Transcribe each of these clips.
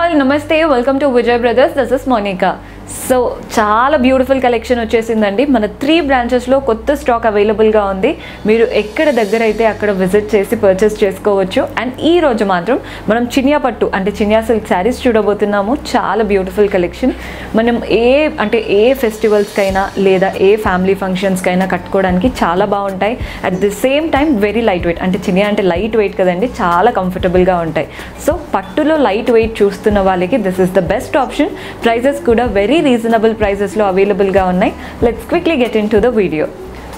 all, namaste, welcome to Vijay Brothers. This is Monica. So చాలా beautiful collection వచ్చేసిందండి. మన 3 బ్రాంచెస్లో కొత్త స్టాక్ అవైలబుల్గా ఉంది. మీరు ఎక్కడ దగ్గర అయితే అక్కడ విజిట్ చేసి పర్చేస్ చేసుకోవచ్చు. అండ్ ఈ రోజు మాత్రం మనం చినియా పట్టు అంటే చినియా సిల్క్ శారీస్ చూడబోతున్నాము. చాలా బ్యూటిఫుల్ కలెక్షన్. మనం ఏ ఫెస్టివల్స్కైనా లేదా ఏ ఫ్యామిలీ ఫంక్షన్స్కైనా కట్టుకోవడానికి చాలా బాగుంటాయి. At the same time very light weight, అంటే చినియా అంటే లైట్ వెయిట్ కదండి, చాలా కంఫర్టబుల్గా ఉంటాయి. సో పట్టులో లైట్ వెయిట్ చూస్తున్న వాళ్ళకి this is the best option. Prices కూడా వెరీ రీజనబుల్ ప్రైజెస్లో అవైలబుల్గా ఉన్నాయి. Let's quickly get in to the video.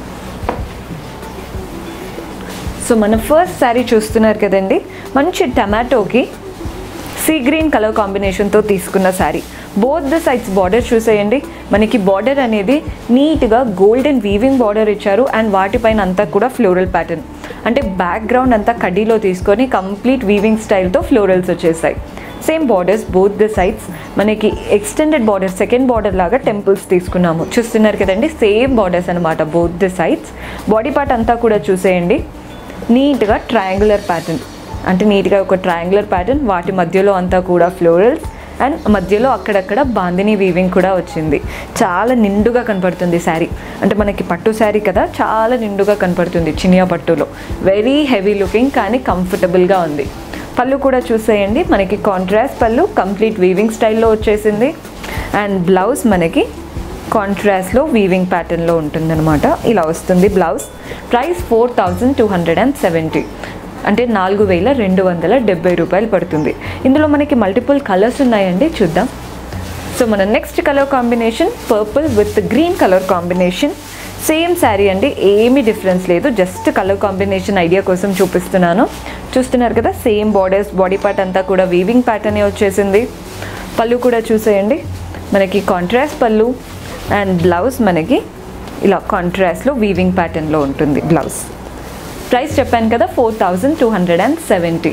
So మన ఫస్ట్ శారీ చూస్తున్నారు కదండి, మంచి టమాటోకి సీ గ్రీన్ కలర్ కాంబినేషన్తో తీసుకున్న sari. Both the sides border చూసేయండి. మనకి బార్డర్ అనేది నీట్గా గోల్డెన్ వీవింగ్ బార్డర్ ఇచ్చారు. అండ్ వాటిపైన అంతా కూడా ఫ్లోరల్ ప్యాటర్న్, అంటే బ్యాక్గ్రౌండ్ అంతా కడ్డీలో తీసుకొని కంప్లీట్ వీవింగ్ స్టైల్తో ఫ్లోరల్స్ వచ్చేసాయి. Same borders both the sides. మనకి ఎక్స్టెండెడ్ బార్డర్, సెకండ్ బార్డర్ లాగా టెంపుల్స్ తీసుకున్నాము. చూస్తున్నారు కదండి, సేమ్ బార్డర్స్ అనమాట both the sides. Body part అంతా కూడా చూసేయండి, నీట్గా ట్రయాంగులర్ ప్యాటర్న్, అంటే నీట్గా ఒక ట్రయాంగులర్ ప్యాటర్న్, వాటి మధ్యలో అంతా కూడా ఫ్లోరల్స్ అండ్ మధ్యలో అక్కడక్కడ బాందిని వీవింగ్ కూడా వచ్చింది. చాలా నిండుగా కనపడుతుంది శారీ. అంటే మనకి పట్టు శారీ కదా, చాలా నిండుగా కనపడుతుంది చినియా పట్టులో. వెరీ హెవీ లుకింగ్ కానీ కంఫర్టబుల్గా ఉంది. పళ్ళు కూడా చూసేయండి, మనకి కాంట్రాస్ట్ పళ్ళు కంప్లీట్ వీవింగ్ స్టైల్లో వచ్చేసింది. అండ్ బ్లౌజ్ మనకి కాంట్రాస్ట్లో వీవింగ్ ప్యాటర్న్లో ఉంటుందన్నమాట. ఇలా వస్తుంది బ్లౌజ్. ప్రైస్ 4270, అంటే 4270 రూపాయలు పడుతుంది. ఇందులో మనకి మల్టిపుల్ కలర్స్ ఉన్నాయండి, చూద్దాం. సో మన next colour combination purple with green colour combination. Same sari అండి, ఏమీ డిఫరెన్స్ లేదు, జస్ట్ కలర్ కాంబినేషన్ ఐడియా కోసం చూపిస్తున్నాను. చూస్తున్నారు కదా, సేమ్ బార్డర్స్, బాడీ పార్ట్ అంతా కూడా వీవింగ్ ప్యాటర్నే వచ్చేసింది. పళ్ళు కూడా చూసేయండి, మనకి కాంట్రాస్ట్ పళ్ళు. అండ్ బ్లౌజ్ మనకి ఇలా కాంట్రాస్ట్లో వీవింగ్ ప్యాటర్న్లో ఉంటుంది బ్లౌజ్. ప్రైస్ చెప్పాను కదా 4270,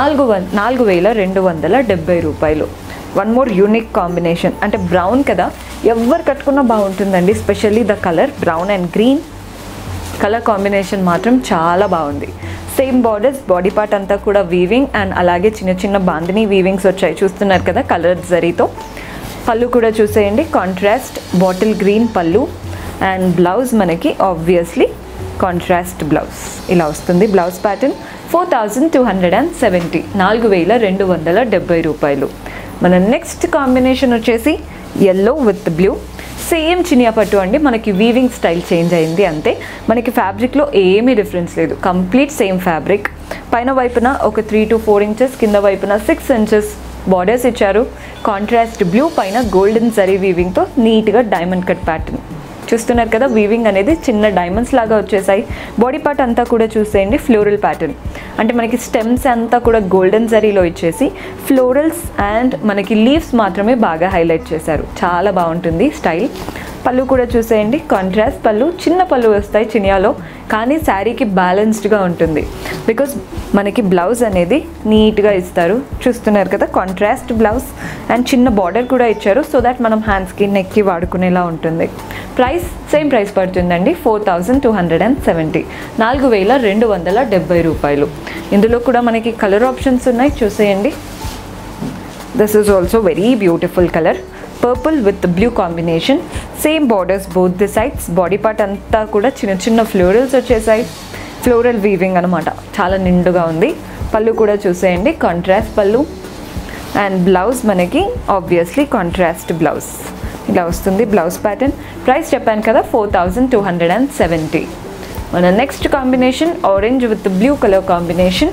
4270 రూపాయలు. వన్ మోర్ యూనిక్ కాంబినేషన్, అంటే బ్రౌన్ కదా, ఎవరు కట్టుకున్నా బాగుంటుందండి. Specially the colour brown and green colour combination మాత్రం చాలా బాగుంది. సేమ్ బార్డర్స్, బాడీ పార్ట్ అంతా కూడా వీవింగ్ అండ్ అలాగే చిన్న చిన్న బాందిని వీవింగ్స్ వచ్చాయి. చూస్తున్నారు కదా కలర్ జరీతో. పళ్ళు కూడా చూసేయండి, కాంట్రాస్ట్ బాటిల్ గ్రీన్ పళ్ళు. అండ్ బ్లౌజ్ మనకి ఆబ్వియస్లీ కాంట్రాస్ట్ బ్లౌజ్. ఇలా వస్తుంది బ్లౌజ్ ప్యాటర్న్. 4270, 4270 రూపాయలు. మన నెక్స్ట్ కాంబినేషన్ వచ్చేసి ఎల్లో విత్ బ్లూ. సేమ్ చినియా పట్టు అండి, మనకి వీవింగ్ స్టైల్ చేంజ్ అయింది అంతే. మనకి ఫ్యాబ్రిక్లో ఏమీ డిఫరెన్స్ లేదు, కంప్లీట్ సేమ్ ఫ్యాబ్రిక్. పైన వైపున ఒక 3 to 4 ఇంచెస్, కింద వైపున 6 ఇంచెస్ బార్డర్స్ ఇచ్చారు. కాంట్రాస్ట్ బ్లూ పైన గోల్డెన్ జరీ వీవింగ్తో నీట్గా డైమండ్ కట్ ప్యాటర్న్. చూస్తున్నారు కదా, వీవింగ్ అనేది చిన్న డైమండ్స్ లాగా వచ్చేసాయి. బాడీ పార్ట్ అంతా కూడా చూసేయండి, ఫ్లోరల్ ప్యాటర్న్, అంటే మనకి స్టెమ్స్ అంతా కూడా గోల్డెన్ జరీలో ఇచ్చేసి ఫ్లోరల్స్ అండ్ మనకి లీవ్స్ మాత్రమే బాగా హైలైట్ చేశారు. చాలా బాగుంటుంది స్టైల్. పళ్ళు కూడా చూసేయండి, కాంట్రాస్ట్ పళ్ళు. చిన్న పళ్ళు వస్తాయి చినియాలో, కానీ శారీకి బ్యాలెన్స్డ్గా ఉంటుంది. బికాస్ మనకి బ్లౌజ్ అనేది నీట్గా ఇస్తారు. చూస్తున్నారు కదా, కాంట్రాస్ట్ బ్లౌజ్ అండ్ చిన్న బార్డర్ కూడా ఇచ్చారు, సో దట్ మనం హ్యాండ్స్కి నెక్కి వాడుకునేలా ఉంటుంది. ప్రైస్ సేమ్ ప్రైస్ పడుతుందండి, 4270, 4270 రూపాయలు. ఇందులో కూడా మనకి కలర్ ఆప్షన్స్ ఉన్నాయి, చూసేయండి. This is also very beautiful colour, purple with blue combination. Same borders both the sides. Body part అంతా కూడా చిన్న చిన్న ఫ్లోరల్స్ వచ్చేసాయి, ఫ్లోరల్ వీవింగ్ అనమాట, చాలా నిండుగా ఉంది. పళ్ళు కూడా చూసేయండి, కాంట్రాస్ట్ పళ్ళు. అండ్ బ్లౌజ్ మనకి ఆబ్వియస్లీ కాంట్రాస్ట్ బ్లౌజ్. ఇలా వస్తుంది బ్లౌజ్ ప్యాటర్న్. ప్రైస్ చెప్పాను కదా 4270. మన next combination orange with blue colour combination.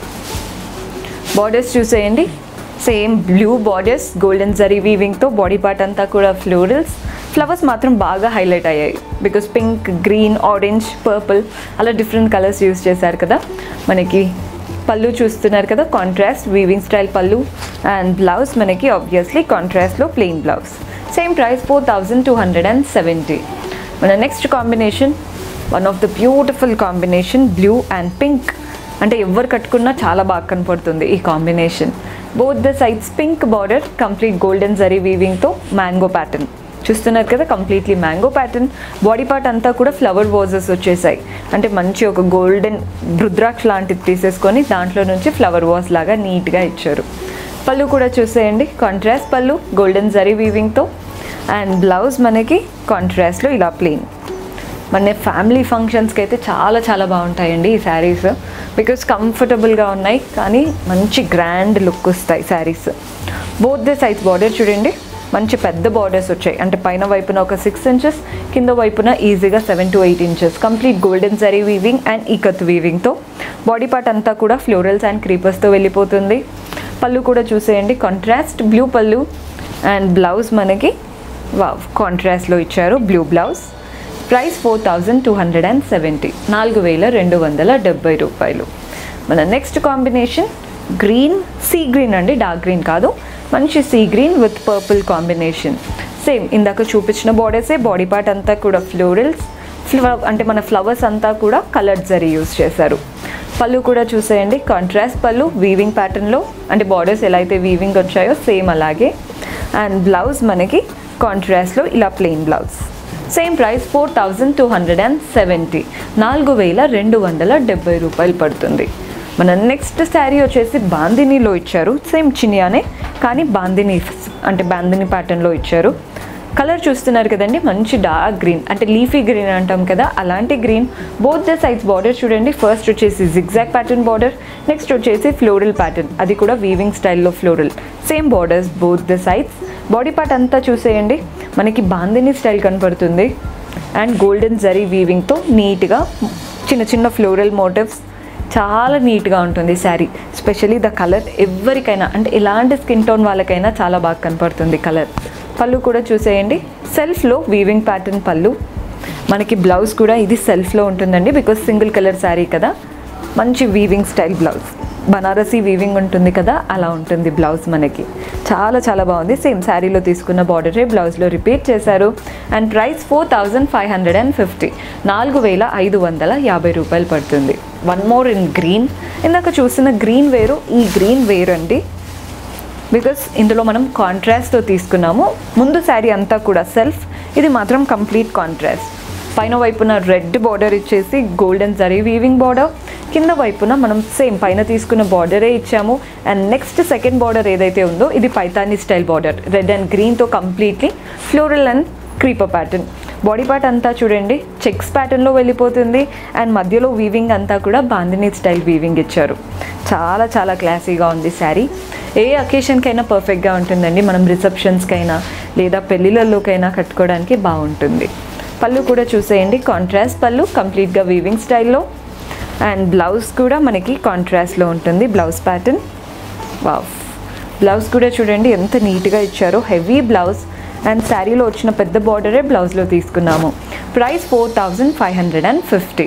Borders చూసేయండి, same blue borders, golden zari వీవింగ్తో. బాడీ పార్ట్ అంతా కూడా ఫ్లోరల్స్. ఫ్లవర్స్ మాత్రం బాగా హైలైట్ అయ్యాయి, because pink, green, orange, purple అలా డిఫరెంట్ కలర్స్ యూస్ చేశారు కదా. మనకి పళ్ళు చూస్తున్నారు కదా, కాంట్రాస్ట్ వీవింగ్ స్టైల్ పళ్ళు. అండ్ బ్లౌజ్ మనకి ఆబ్వియస్లీ కాంట్రాస్ట్లో ప్లెయిన్ బ్లౌజ్. Same price 4270. మన next combination one of the beautiful combination, blue and pink. అంటే ఎవరు కట్టుకున్నా చాలా బాగా కనపడుతుంది ఈ combination. Both the sides pink border, complete golden zari వీవింగ్తో మ్యాంగో ప్యాటర్న్. చూస్తున్నారు కదా, completely mango pattern. Body part అంతా కూడా ఫ్లవర్ వాజెస్ వచ్చేసాయి, అంటే మంచి ఒక గోల్డెన్ రుద్రాక్ష లాంటిది తీసేసుకొని దాంట్లో నుంచి ఫ్లవర్ వాజ్ లాగా నీట్గా ఇచ్చారు. పళ్ళు కూడా చూసేయండి, కాంట్రాస్ట్ పళ్ళు గోల్డెన్ జరీ వీవింగ్తో. అండ్ బ్లౌజ్ మనకి కాంట్రాస్ట్లో ఇలా ప్లెయిన్. మన ఫ్యామిలీ ఫంక్షన్స్కి అయితే చాలా చాలా బాగుంటాయండి ఈ శారీస్, బికాస్ కంఫర్టబుల్గా ఉన్నాయి కానీ మంచి గ్రాండ్ లుక్ వస్తాయి saris. Both the size border చూడండి, మంచి పెద్ద బార్డర్స్ వచ్చాయి. అంటే పైన వైపున ఒక 6 inches, కింద వైపున ఈజీగా 7 to 8 inches. Complete golden zari weaving and ikat వీవింగ్తో. బాడీ పార్ట్ అంతా కూడా ఫ్లోరల్స్ అండ్ క్రీపర్స్తో వెళ్ళిపోతుంది. పళ్ళు కూడా చూసేయండి, కాంట్రాస్ట్ బ్లూ పళ్ళు. అండ్ బ్లౌజ్ మనకి కాంట్రాస్ట్లో ఇచ్చారు, బ్లూ బ్లౌజ్. ప్రైస్ 4270, 4270 రూపాయలు. మన next combination green, sea green అండి, డార్క్ గ్రీన్ కాదు, మంచి sea green with purple combination. Same ఇందాక చూపించిన బార్డర్సే, బాడీ పార్ట్ అంతా కూడా ఫ్లోరల్స్, అంటే మన ఫ్లవర్స్ అంతా కూడా కలర్డ్ జరీ యూస్ చేశారు. పళ్ళు కూడా చూసేయండి, కాంట్రాస్ట్ పళ్ళు వీవింగ్ ప్యాటర్న్లో, అంటే బార్డర్స్ ఎలా అయితే వీవింగ్ వచ్చాయో సేమ్ అలాగే. అండ్ బ్లౌజ్ మనకి కాంట్రాస్ట్లో ఇలా ప్లెయిన్ బ్లౌజ్. సేమ్ ప్రైస్ 4270, 4270 రూపాయలు పడుతుంది. మన నెక్స్ట్ శారీ వచ్చేసి బాందినీలో ఇచ్చారు, సేమ్ చినియానే కానీ బాందినీ, అంటే బాందినీ ప్యాటర్న్లో ఇచ్చారు. కలర్ చూస్తున్నారు కదండి, మంచి డార్క్ గ్రీన్, అంటే లీఫీ గ్రీన్ అంటాం కదా అలాంటి green. Both the size border చూడండి, ఫస్ట్ వచ్చేసి జిగ్జాగ్ ప్యాటర్న్ బార్డర్, నెక్స్ట్ వచ్చేసి ఫ్లోరల్ ప్యాటర్న్, అది కూడా వీవింగ్ స్టైల్లో floral. Same borders both the size. Body part అంతా చూసేయండి, మనకి బాందినీ స్టైల్ కనపడుతుంది. అండ్ గోల్డెన్ జరీ వీవింగ్తో నీట్గా చిన్న చిన్న ఫ్లోరల్ మోటివ్స్, చాలా నీట్గా ఉంటుంది శారీ. స్పెషలీ ద కలర్ ఎవరికైనా, అంటే ఎలాంటి స్కిన్ టోన్ వాళ్ళకైనా చాలా బాగా కనపడుతుంది కలర్. పళ్ళు కూడా చూసేయండి, సెల్ఫ్లో వీవింగ్ ప్యాటర్న్ పళ్ళు. మనకి బ్లౌజ్ కూడా ఇది సెల్ఫ్లో ఉంటుందండి, బికాస్ సింగిల్ కలర్ శారీ కదా. మంచి weaving style blouse, Banarasi weaving ఉంటుంది కదా అలా ఉంటుంది బ్లౌజ్ మనకి. చాలా చాలా బాగుంది. సేమ్ శారీలో తీసుకున్న బార్డరే బ్లౌజ్లో రిపీట్ చేశారు. అండ్ ప్రైస్ 4550, 4550 రూపాయలు పడుతుంది. One more in green. ఇందాక చూసిన గ్రీన్ వేరు, ఈ గ్రీన్ వేరు అండి, బికాస్ ఇందులో మనం కాంట్రాస్ట్తో తీసుకున్నాము. ముందు శారీ అంతా కూడా సెల్ఫ్, ఇది మాత్రం కంప్లీట్ కాంట్రాస్ట్. పైన వైపున రెడ్ బార్డర్ ఇచ్చేసి గోల్డెన్ జరీ వీవింగ్ బార్డర్, కింద వైపున మనం సేమ్ పైన తీసుకున్న బార్డరే ఇచ్చాము. అండ్ నెక్స్ట్ సెకండ్ బార్డర్ ఏదైతే ఉందో ఇది Paithani style border, red and గ్రీన్తో completely floral and creeper pattern. Body part అంతా చూడండి చెక్స్ ప్యాటర్న్లో వెళ్ళిపోతుంది. అండ్ మధ్యలో వీవింగ్ అంతా కూడా బాందినీ స్టైల్ వీవింగ్ ఇచ్చారు. చాలా చాలా క్లాసీగా ఉంది శారీ. ఏ అకేషన్కైనా పర్ఫెక్ట్గా ఉంటుందండి, మనం రిసెప్షన్స్కైనా లేదా పెళ్ళిళ్ళలోకైనా కట్టుకోవడానికి బాగుంటుంది. పళ్ళు కూడా చూసేయండి, కాంట్రాస్ట్ పళ్ళు కంప్లీట్గా వీవింగ్ స్టైల్లో. అండ్ బ్లౌజ్ కూడా మనకి కాంట్రాస్ట్లో ఉంటుంది బ్లౌజ్ ప్యాటర్న్. వావ్, బ్లౌజ్ కూడా చూడండి ఎంత నీట్గా ఇచ్చారో, హెవీ బ్లౌజ్. అండ్ శారీలో వచ్చిన పెద్ద బార్డరే బ్లౌజ్లో తీసుకున్నాము. ప్రైస్ 4550,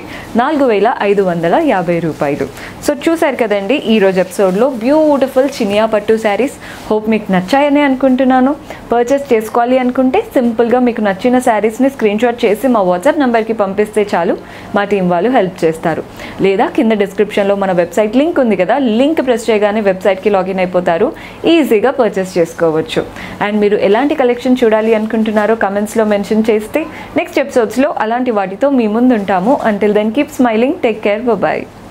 4550 రూపాయలు. సో చూసారు కదండి ఈరోజు ఎపిసోడ్లో బ్యూటిఫుల్ చినియా పట్టు శారీస్. హోప్ మీకు నచ్చాయని అనుకుంటున్నాను. పర్చేస్ చేసుకోవాలి అనుకుంటే సింపుల్గా మీకు నచ్చిన శారీస్ని స్క్రీన్షాట్ చేసి మా వాట్సాప్ నెంబర్కి పంపిస్తే చాలు, మా టీం వాళ్ళు హెల్ప్ చేస్తారు. లేదా కింద డిస్క్రిప్షన్లో మన వెబ్సైట్ లింక్ ఉంది కదా, లింక్ ప్రెస్ చేయగానే వెబ్సైట్కి లాగిన్ అయిపోతారు, ఈజీగా పర్చేస్ చేసుకోవచ్చు. అండ్ మీరు ఎలాంటి కలెక్షన్ చూడాలి అనుకుంటున్నారో కమెంట్స్లో మెన్షన్ చేస్తే నెక్స్ట్ ఎపిసోడ్స్లో అలాంటి వాటితో మీ ముందు ఉంటాము. Until then keep smiling, take care, bye.